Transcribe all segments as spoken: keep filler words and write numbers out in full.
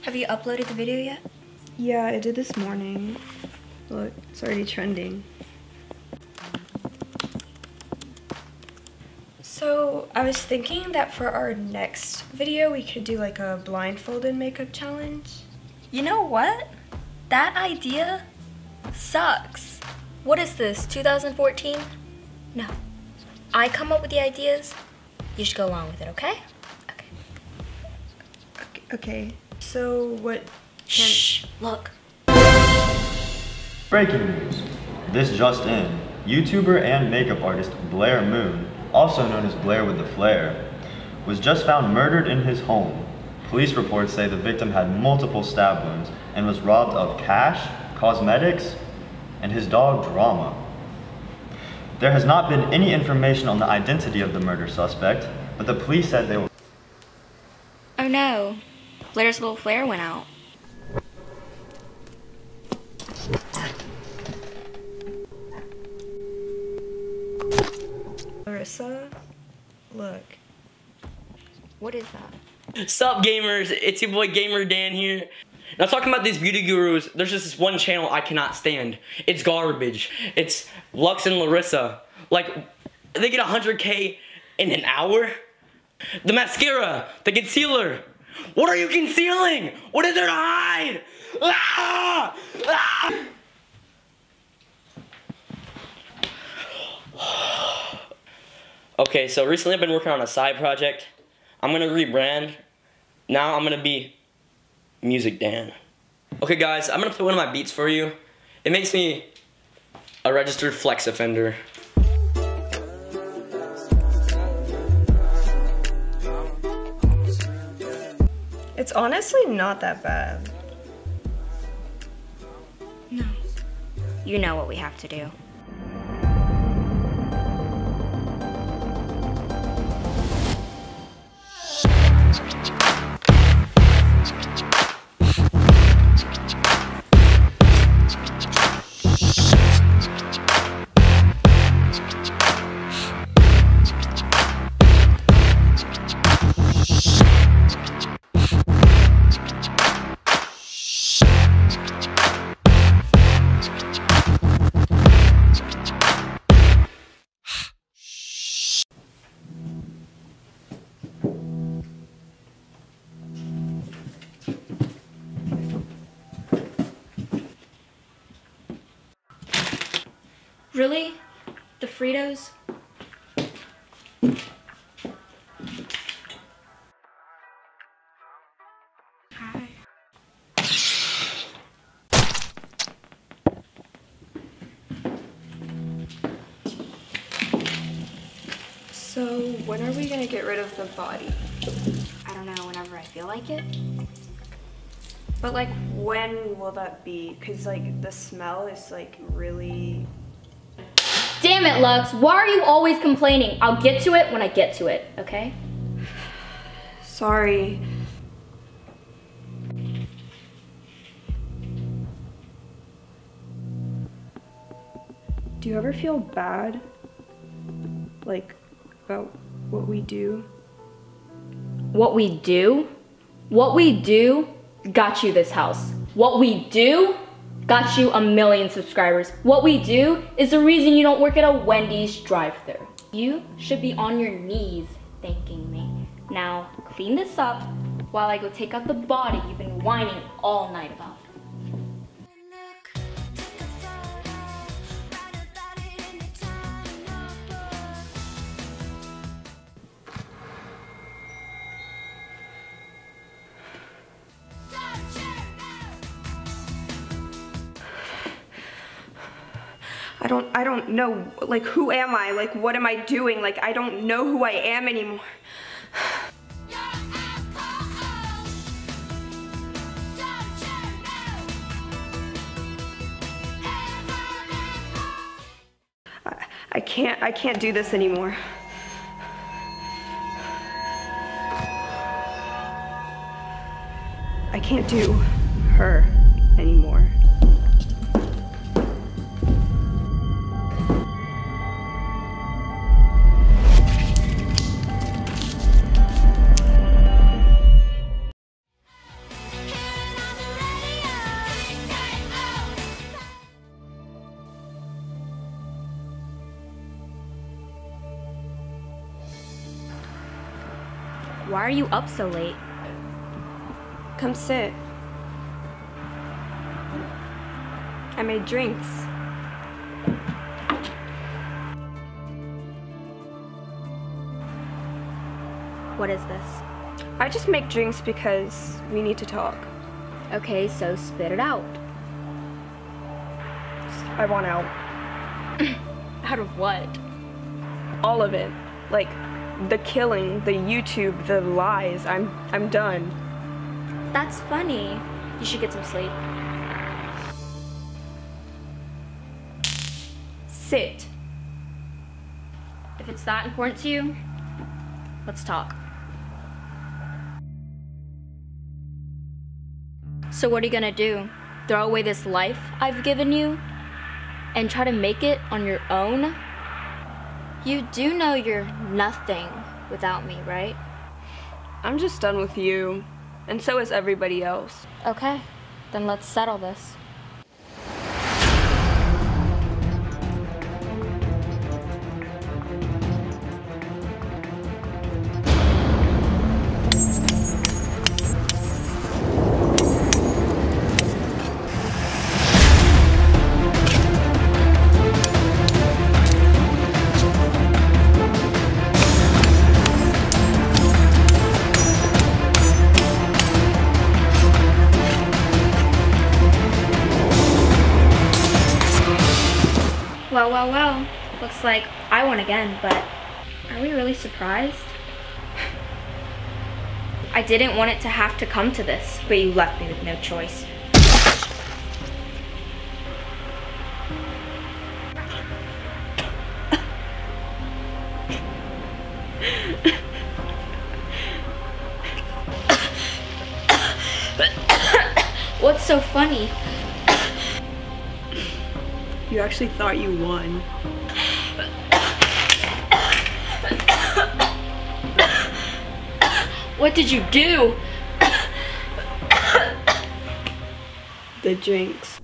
Have you uploaded the video yet? Yeah, I did this morning. Look, it's already trending. So, I was thinking that for our next video, we could do like a blindfolded makeup challenge. You know what? That idea sucks. What is this, two thousand fourteen? No. I come up with the ideas. You should go along with it, okay? Okay. Okay. okay. So, what... Shh, look. Breaking news. This just in. YouTuber and makeup artist Blair Moon, also known as Blair with the Flare, was just found murdered in his home. Police reports say the victim had multiple stab wounds and was robbed of cash, cosmetics, and his dog Drama. There has not been any information on the identity of the murder suspect, but the police said they will... Oh no, Blair's little flare went out. Larissa, look. What is that? Sup gamers, it's your boy Gamer Dan here. Now talking about these beauty gurus, there's just this one channel I cannot stand. It's garbage. It's Lux and Larissa. Like, they get one hundred K in an hour? The mascara, the concealer. What are you concealing? What is there to hide? Ah! Ah! Okay, so recently I've been working on a side project. I'm gonna rebrand. Now I'm gonna be Music Dan. Okay guys, I'm gonna play one of my beats for you. It makes me a registered flex offender. It's honestly not that bad. No. You know what we have to do. Really? The Fritos? Hi. So, when are we gonna get rid of the body? I don't know, whenever I feel like it. But like, when will that be? Cause like, the smell is like really... Damn it, Lux. Why are you always complaining? I'll get to it when I get to it, okay? Sorry. Do you ever feel bad? Like, about what we do? What we do? What we do got you this house. What we do got you a million subscribers. What we do is the reason you don't work at a Wendy's drive-thru. You should be on your knees thanking me. Now, clean this up while I go take out the body you've been whining all night about. I don't, I don't know, like, who am I? Like, what am I doing? Like, I don't know who I am anymore. I, I can't, I can't do this anymore. I can't do her anymore. Why are you up so late? Come sit. I made drinks. What is this? I just make drinks because we need to talk. Okay, so spit it out. I want out. Out of what? All of it. Like the killing, the YouTube, the lies. I'm I'm done. That's funny. You should get some sleep. Sit. If it's that important to you, let's talk. So what are you gonna do? Throw away this life I've given you and try to make it on your own? You do know you're nothing without me, right? I'm just done with you. And so is everybody else. Okay, then let's settle this. Well, well, well. Looks like I won again, but are we really surprised? I didn't want it to have to come to this, but you left me with no choice. What's so funny? You actually thought you won. What did you do? The drinks.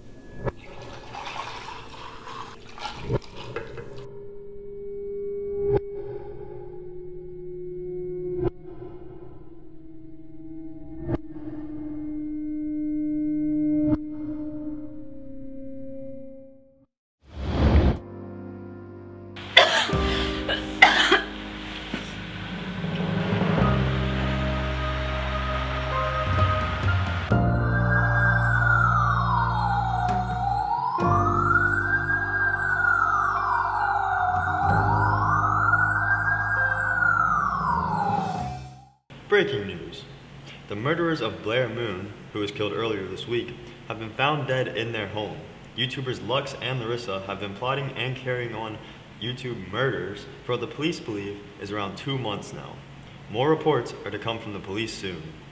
Breaking news. The murderers of Blair Moon, who was killed earlier this week, have been found dead in their home. YouTubers Lux and Larissa have been plotting and carrying on YouTube murders for what the police believe is around two months now. More reports are to come from the police soon.